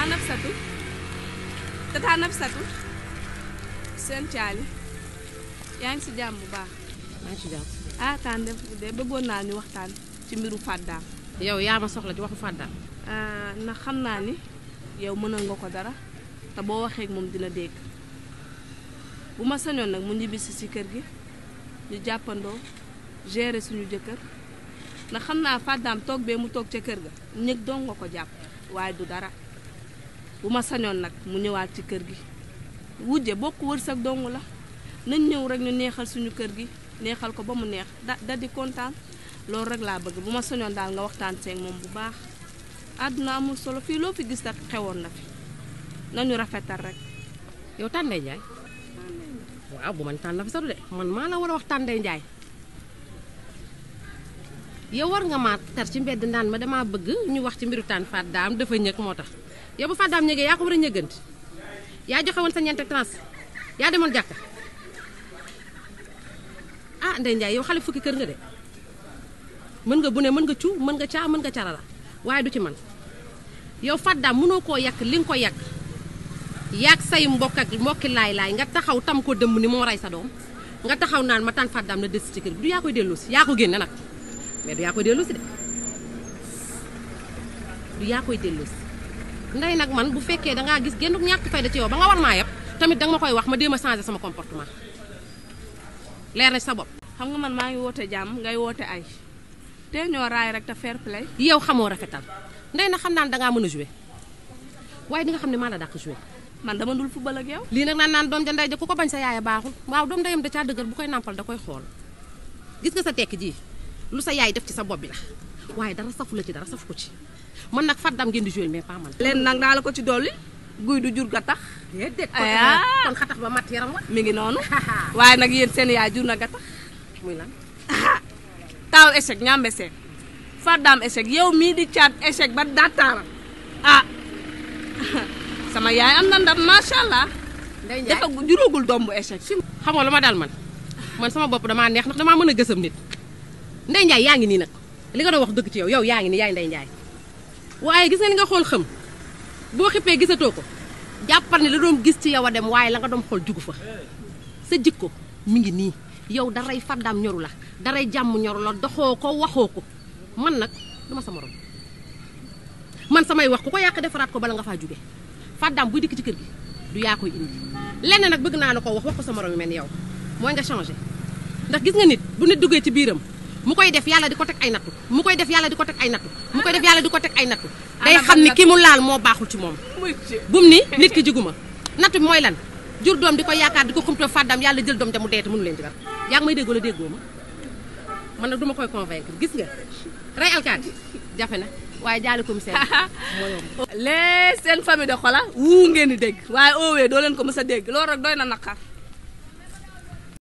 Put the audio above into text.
Nafisatu tata Nafisatu seen caali yaa ngi si jàmm bu baax. maa ngi ci jàmm. ah taan de bëggoon naa ñu waxtaan ci mbiru Faddaam. yow yaa ma soxla ci waxu Faddaam. ndax xam naa ni yow mënal nga ko dara te boo waxee ak moom dina dégg bu ma sañoon nag mu ñibbisi si kër gi ñu jàppandoo gérer suñu jëkkër ndax xam naa Faddaam toog bee mu toog ca kër ga ñëg dong nga ko jàpp waaye du dara bu ma sañoon nag mu ñëwaat ci kër gi wujje bokk wërsëg dong la nañ ñëw rek ñu neexal suñu kër gi neexal ko ba mu neex da di kontaan loolu rek laa bëgg bu ma sañoon daal nga waxtaan seeg moom bu baax àdduna amul solo fii loo fi gis tak xewoon na fi nañu rafetal rek. yow tànn Ndeye Ndiaye waaw bu man tànn Nafisatu de man maa la war a wax tànn Ndeye Ndiaye yow war nga maa tar ci mbedd ndaan ma damaa bëgg ñu wax ci mbiru tànn Faddaam dafa ñëg moo tax yow bu Faddaam ñëgee yaa ko war a ñëgganti yaa joxe woon sa ñeente trans yaa demoon jàkka ah Ndeye Ndiaye yow xale fukki kër nga de mën nga bu ne mën nga cu mën nga caa mën nga carala waaye du ci man yow Faddaam mënoo koo yàq li nga ko yàq yàq say mbokk ak mbokki laay nga taxaw tam ko dëmm ni moo rey sa doom nga taxaw naan ma tànn Faddaam na des ci kër gi du yaa koy delloo si yaa ko génne nag mais du yaa koy delloo si de du yaa koy delloo si Ndeye nag man bu fekkee dangaa gis génn ñàkk fayda ci yow ba nga war maa yeb tamit danga ma koy wax ma déem a changer sama comportement leer na ci sa bopp. xam nga man maa ngi woote jàmm ngay woote ay te ñoo raay rek te fair play. yow xamoo rafetal Ndeye nag xam naa ne dangaa mën a jouer waaye di nga xam ne maa la dàq jouer. man dama dul football ak yow. lii nag naan doom ja ndey ja ku ko bañ sa yaaya baaxul waaw doom ndeyam da caa dëgër bu koy nàmpal da koy xool gis nga sa tekk ji lu sa yaay def ci sa bopp bi la waaye dara safu la ci dara safu ko ci man nag Faddaam ngeen di jouer mais pas man. leen nag naa la ko ci dolli guy du jur ga tax. déedéet kon xatax ba mat yaram wa. mi ngi noonu waaye nag yéen seen yaay jur na ga tax. muy lan. taaw échec ñaambe seen Faddaam échec yow mii di caat échec ba daataaram ah sama yaay am na ndam macha allah. Ndeye Ndiaye dafa juróogul doom bu échec. xamoo lu ma dal man sama bopp damaa neex ndax damaa mën a gësam nit Ndeye Ndiaye yaa ngi nii nag li nga doon wax dëgg ci yow yaa ngi nii yaay Ndeye Ndiaye waaye gis nga li nga xool xam boo xippee gisatoo ko jàppal ne la doon gis ci yow a dem waaye la nga doon xool jugu fa sa jikko mi ngi nii yow daray Faddaam ñoru la daray jàmm ñoru la doxoo ko waxoo ko man nag duma sa morom man samay wax ku ko yàq defaraat ko bala nga faa jóge Faddaam buy dikk ci kër gi du yaa koy indi lenn nag bëgg naa la ko wax ko sa morom yi mel ni yow mooy nga changé ndax gis nga nit bu nit duggee ci biiram mu koy def yàlla di ko teg ay nattu mu koy def yàlla di ko teg ay nattu mu koy def yàlla di ko teg ay nattu day xam ni ki mu laal moo baaxul ci moom bum ni nit ki jiguma nattu bi mooy lan jur doom di ko yaakaar di ko xumtoo Faddaam yàlla jël doom te mu deete mënu leen ci dara yaa ngi may dégg wala déggoo ma man nag duma koy convaincre gis nga rey alkaati jafe na waaye jaali commissaire moo yomb lee seen famille de xola wuu ngeen di dégg waaye oowee doo leen ko mës a dégg loolu rek doy na naqar